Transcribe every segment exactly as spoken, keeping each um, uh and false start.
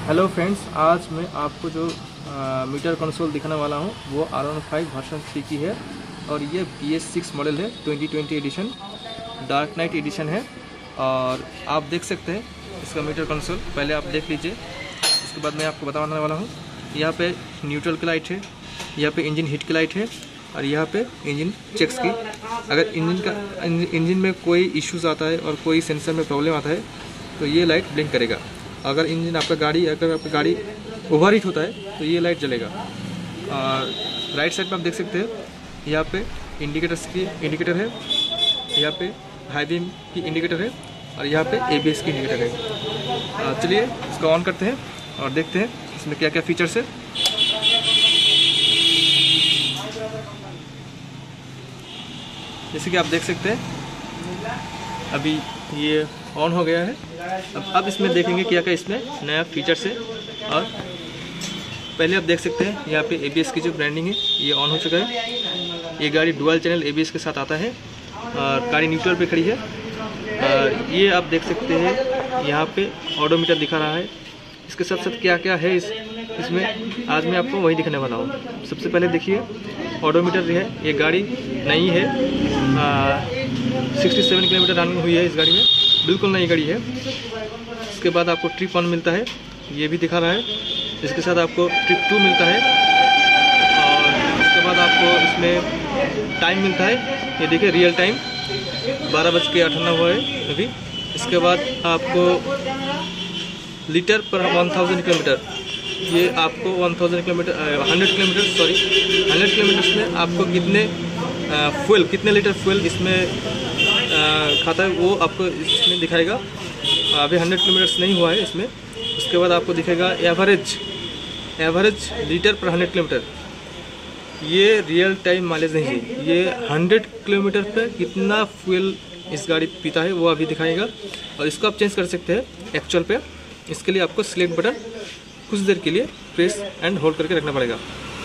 Hello friends, आज मैं आपको जो आ, मीटर कंसोल दिखाने वाला हूँ वो R one five version three की है और ये बी एस सिक्स मॉडल है। Twenty twenty edition, dark knight edition है। और आप देख सकते हैं इसका मीटर कंसोल, पहले आप देख लीजिए, उसके बाद मैं आपको बताने वाला हूँ। यहाँ पे न्यूट्रल की लाइट है, यहाँ पे इंजन हीट की लाइट है और यहाँ पे इंजन चेक्स की। अगर इंजन का इंजन में कोई इश्यूज़ आता है और कोई सेंसर में प्रॉब्लम आता है तो ये लाइट ब्लिंक करेगा। अगर इंजन आपका गाड़ी अगर आपका गाड़ी ओवर हीट होता है तो ये लाइट जलेगा। और राइट साइड में आप देख सकते हैं, यहाँ पे इंडिकेटर्स की इंडिकेटर है, यहाँ पे हाई बीम की इंडिकेटर है और यहाँ पे ए बी एस की इंडिकेटर है। चलिए इसको ऑन करते हैं और देखते हैं इसमें क्या क्या फीचर्स है। जैसे कि आप देख सकते हैं अभी ये ऑन हो गया है। अब अब इसमें देखेंगे क्या क्या इसमें नया फीचर्स है। और पहले आप देख सकते हैं यहाँ पे ए बी एस की जो ब्रांडिंग है ये ऑन हो चुका है। ये गाड़ी dual channel A B S के साथ आता है और गाड़ी न्यूट्रल पे खड़ी है। और ये आप देख सकते हैं यहाँ पे ऑडोमीटर दिखा रहा है। इसके साथ साथ क्या क्या है इस इसमें आज मैं आपको वही दिखाने वाला हूँ। सबसे पहले देखिए ऑडोमीटर जो है, ये गाड़ी नई है, सिक्सटी सेवन किलोमीटर रनिंग हुई है इस गाड़ी में, बिल्कुल नई गाड़ी है। इसके बाद आपको ट्रिप वन मिलता है, ये भी दिखा रहा है। इसके साथ आपको ट्रिप टू मिलता है और इसके बाद आपको इसमें टाइम मिलता है, ये देखिए रियल टाइम बारह बज के अठारह हुआ है अभी। इसके बाद आपको लीटर पर वन थाउजेंड किलोमीटर, ये आपको one thousand kilometre hundred kilometre sorry hundred kilometres में आपको कितने फ्यूल कितने लीटर फ्यूल इसमें आ, खाता है वो आपको इसमें दिखाएगा। अभी हंड्रेड किलोमीटर्स नहीं हुआ है इसमें। उसके बाद आपको दिखेगा एवरेज एवरेज लीटर पर हंड्रेड किलोमीटर। ये रियल टाइम माइलेज नहीं है, ये हंड्रेड किलोमीटर पे कितना फ्यूल इस गाड़ी पीता है वो अभी दिखाएगा। और इसको आप चेंज कर सकते हैं एक्चुअल पे। इसके लिए आपको सिलेक्ट बटन कुछ देर के लिए प्रेस एंड होल्ड करके रखना पड़ेगा।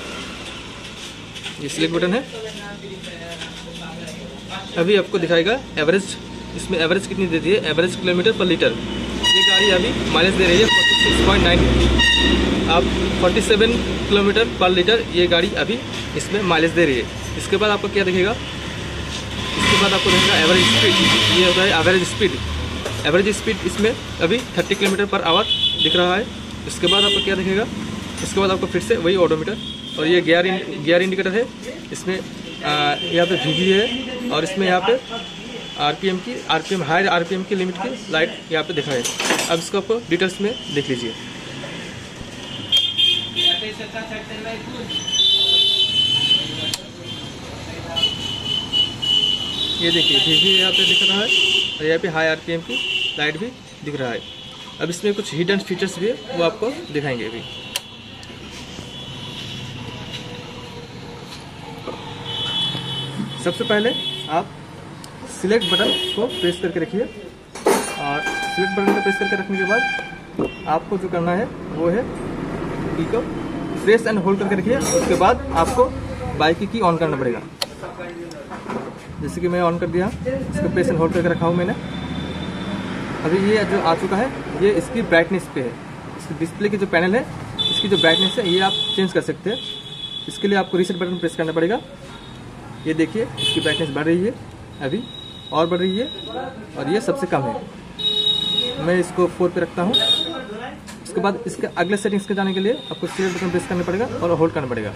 ये सिलेक्ट बटन है। अभी आपको दिखाएगा एवरेज, इसमें एवरेज कितनी देती है, एवरेज किलोमीटर पर लीटर। ये गाड़ी अभी माइलेज दे रही है फोर्टी सिक्स पॉइंट नाइन। आप फोर्टी सेवन किलोमीटर पर लीटर ये गाड़ी अभी इसमें माइलेज दे रही है। इसके बाद आपको क्या दिखेगा, इसके बाद आपको दिखेगा एवरेज स्पीड। ये होता है एवरेज स्पीड। एवरेज स्पीड इसमें अभी थर्टी किलोमीटर पर आवर दिख रहा है। इसके बाद आपको क्या दिखेगा, इसके बाद आपको फिर से वही ऑडोमीटर और ये गियर गियर इंडिकेटर है। इसमें यहाँ पे वी वी है और इसमें यहाँ पे आरपीएम की आरपीएम हाई आरपीएम की लिमिट की लाइट यहाँ पे दिखा है। अब इसको आपको डिटेल्स में देख लीजिए। ये देखिए वी वी यहाँ पे दिख रहा है और यहाँ पे हाई आरपीएम की लाइट भी दिख रहा है। अब इसमें कुछ हिडन फीचर्स भी है वो आपको दिखाएंगे अभी। सबसे पहले आप सिलेक्ट बटन को प्रेस करके रखिए और सिलेक्ट बटन को प्रेस करके रखने के बाद आपको जो करना है वो है की को प्रेस एंड होल्ड करके रखिए। उसके बाद आपको बाइक की की ऑन करना पड़ेगा। जैसे कि मैं ऑन कर दिया, इसको प्रेस एंड होल्ड करके रखा हूँ मैंने। अभी ये जो आ चुका है, ये इसकी ब्राइटनेस पे है। इसकी डिस्प्ले की जो पैनल है, इसकी जो ब्राइटनेस है ये आप चेंज कर सकते हैं। इसके लिए आपको रीसेट बटन प्रेस करना पड़ेगा। ये देखिए इसकी ब्राइटनेस बढ़ रही है, अभी और बढ़ रही है और ये सबसे कम है। मैं इसको फोर पे रखता हूँ। इसके बाद इसके अगले सेटिंग्स के जाने के लिए आपको सिलेक्ट बटन प्रेस करना पड़ेगा और होल्ड करना पड़ेगा।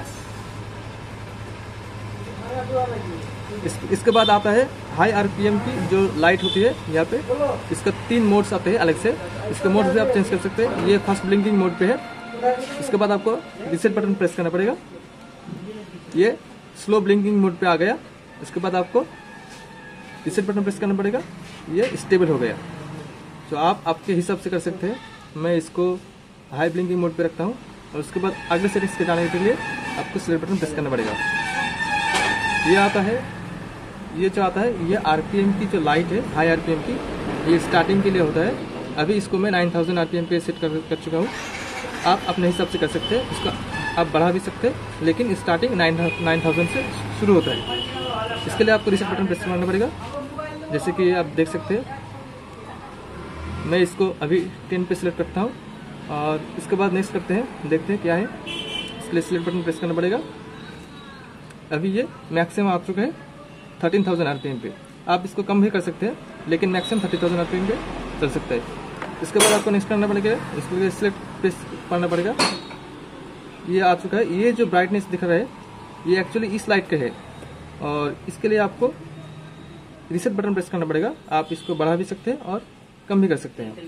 इस, इसके बाद आता है हाई आरपीएम की जो लाइट होती है यहाँ पे। इसका तीन मोड्स आते हैं अलग से, इसके मोड्स भी आप चेंज कर सकते हैं। ये फर्स्ट ब्लिंकिंग मोड पे है। इसके बाद आपको रीसेट बटन प्रेस करना पड़ेगा। ये स्लो ब्लिंकिंग मोड पे आ गया। इसके बाद आपको रीसेट बटन प्रेस करना पड़ेगा, ये स्टेबल हो गया। तो आप आपके हिसाब से कर सकते हैं। मैं इसको हाई ब्लिंकिंग मोड पे रखता हूँ और उसके बाद अगले सेटिंग्स के जाने के लिए आपको सिलेक्ट बटन प्रेस करना पड़ेगा। ये आता है, ये जो आता है ये आरपीएम की जो लाइट है हाई आरपीएम की, ये स्टार्टिंग के लिए होता है। अभी इसको मैं नाइन थाउजेंड आरपीएम पे सेट कर, कर चुका हूँ। आप अपने हिसाब से कर सकते हैं, इसका आप बढ़ा भी सकते हैं, लेकिन स्टार्टिंग नाइन नाइन थाउजेंड से शुरू होता है। इसके लिए आपको रीसेट बटन प्रेस करना पड़ेगा। जैसे कि आप देख सकते हैं, मैं इसको अभी टेन पे सिलेक्ट करता हूँ और इसके बाद नेक्स्ट करते हैं, देखते हैं क्या है। इसके लिए सिलेक्ट बटन प्रेस करना पड़ेगा। अभी ये मैक्सिमम आ चुका है थर्टीन थाउजेंड आरपीएम पे। आप इसको कम भी कर सकते हैं, लेकिन मैक्सिमम थर्टी थाउजेंड आरपीएम पे चल सकता है। इसके बाद आपको नेक्स्ट करना पड़ेगा, इसके लिए सिलेक्ट प्रेस करना पड़ेगा। ये आ चुका है। ये जो ब्राइटनेस दिख रहा है ये एक्चुअली इस लाइट का है, और इसके लिए आपको रीसेट बटन प्रेस करना पड़ेगा। आप इसको बढ़ा भी सकते हैं और कम भी कर सकते हैं।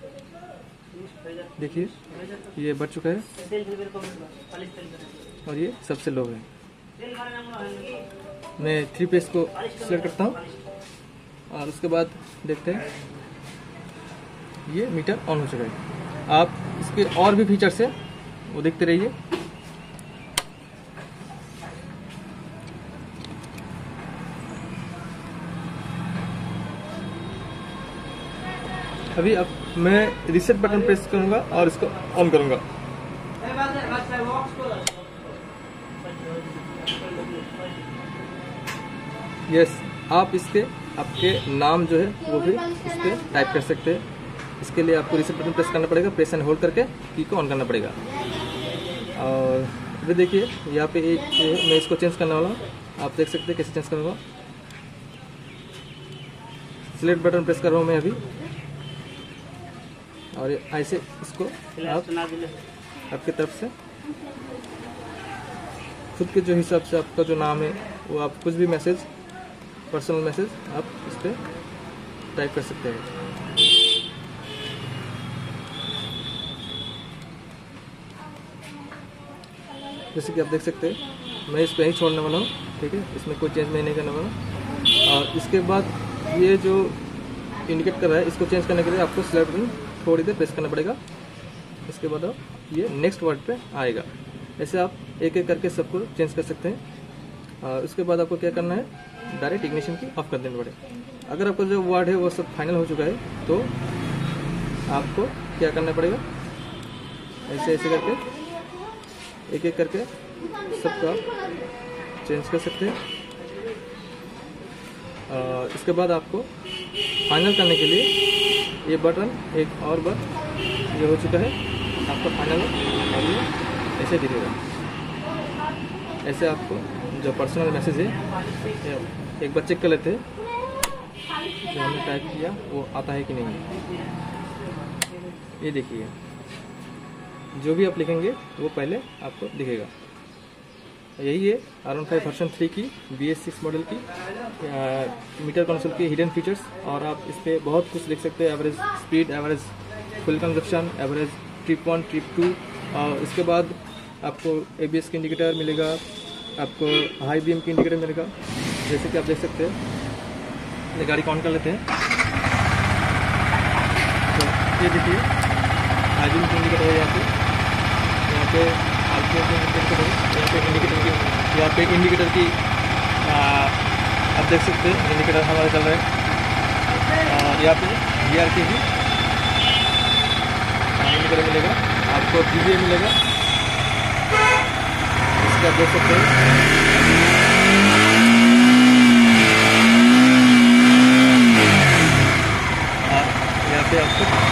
देखिए ये बढ़ चुका है और ये सबसे लो है। मैं थ्री पेज को सिलेक्ट करता हूँ और उसके बाद देखते हैं ये मीटर ऑन हो चुका है। आप इसके और भी फीचर्स है वो देखते रहिए। अभी अब मैं रीसेट बटन प्रेस करूंगा और इसको ऑन करूंगा। यस, आप इसके आपके नाम जो है वो भी इस पर टाइप कर सकते हैं। इसके लिए आपको रीसेट बटन प्रेस करना पड़ेगा, प्रेस एंड होल्ड करके की को ऑन करना पड़ेगा। और अभी देखिए यहाँ पे एक मैं इसको चेंज करने वाला हूँ, आप देख सकते हैं कैसे चेंज करूँगा। सिलेक्ट बटन प्रेस कर रहा हूँ मैं अभी, और ऐसे इसको आप आपकी तरफ से खुद के जो हिसाब से आपका जो नाम है वो आप कुछ भी मैसेज, पर्सनल मैसेज आप इस पर टाइप कर सकते हैं। जैसे कि आप देख सकते हैं मैं इसको यहीं छोड़ने वाला हूँ, ठीक है, इसमें कोई चेंज मैं नहीं करने वाला। और इसके बाद ये जो इंडिकेट कर रहा है इसको चेंज करने के लिए आपको सिलेक्ट बटन थोड़ी देर प्रेस करना पड़ेगा। इसके बाद आप ये नेक्स्ट वर्ड पे आएगा। ऐसे आप एक एक करके सबको चेंज कर सकते हैं। और उसके बाद आपको क्या करना है, डायरेक्ट इग्निशन की ऑफ कर देनी पड़ेगा। अगर आपका जो वर्ड है वो सब फाइनल हो चुका है तो आपको क्या करना पड़ेगा, ऐसे ऐसे करके एक एक करके सबको आप चेंज कर सकते हैं। और इसके बाद आपको फाइनल करने के लिए ये बटन एक और बार ये हो चुका है, आपको फाइनल और ये ऐसे दिखेगा। ऐसे आपको जो पर्सनल मैसेज है एक बार चेक कर लेते हैं जो हमने टाइप किया वो आता है कि नहीं। ये देखिए जो भी आप लिखेंगे वो पहले आपको दिखेगा। यही है R one five version three की बी एस सिक्स मॉडल की मीटर कंसोल की हिडन फीचर्स। और आप इस पर बहुत कुछ लिख सकते हैं, average speed, average fuel consumption, average trip one trip two. और इसके बाद आपको ए बी एस की इंडिकेटर मिलेगा, आपको हाई बीम की इंडिकेटर मिलेगा। जैसे कि आप देख सकते हैं, ये गाड़ी काउंट कर लेते हैं तो ये देखिए हाई बीम की इंडिकेटर है यहाँ पे, यहाँ पे इंडिकेटर यहाँ पे इंडिकेटर की यहाँ पे इंडिकेटर की आ, आप देख सकते हैं इंडिकेटर हमारे चल रहे हैं। और यहाँ पे वी आर की भी इंडिकेटर मिलेगा, आपको जी बी ए मिलेगा, इसके आप देख सकते हैं। यहाँ पे आपको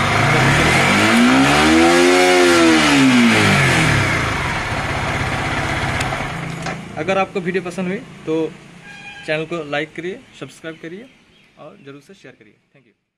अगर आपको वीडियो पसंद हुई तो चैनल को लाइक करिए, सब्सक्राइब करिए और ज़रूर से शेयर करिए। Thank you.